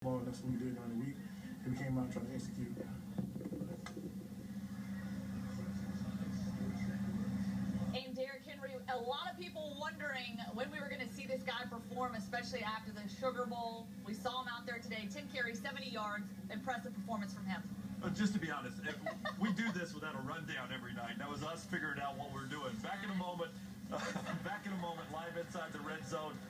Well, that's what we did during the week, and we came out trying to execute. And Derrick Henry, a lot of people wondering when we were going to see this guy perform, especially after the Sugar Bowl. We saw him out there today, 10 carries, 70 yards. Impressive performance from him. Just to be honest, we do this without a rundown every night. That was us figuring out what we're doing. Back in a moment, live inside the red zone.